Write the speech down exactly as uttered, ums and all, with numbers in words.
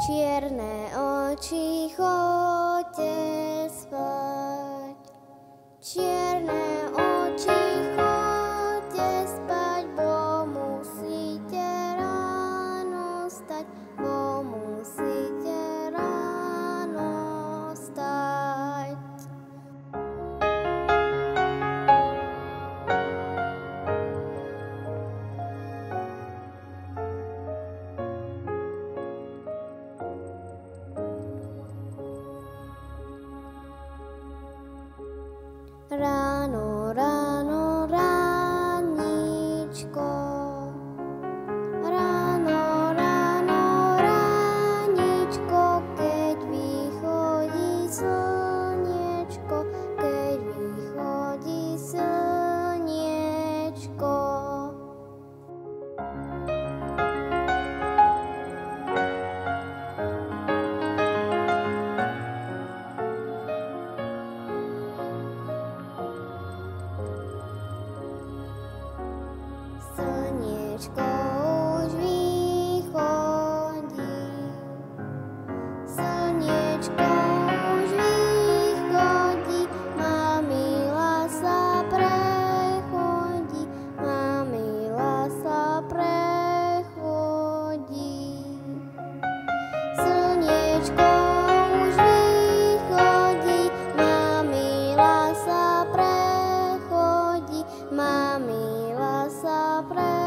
Čierne oči, choďte spať. Čierne oči, choďte spať, bo musíte ráno stať, bo musíte ráno stať. Ráno, ráno, ráničko. Ráno, ráno, ráničko, keď vychodí slniečko, keď vychodí slniečko. Slniečko už vychodí, slniečko už vychodí, mamila sa prechodí, mamila sa prechodí. Slniečko už vychodí, mamila sa prechodí, mamila sa prechodí.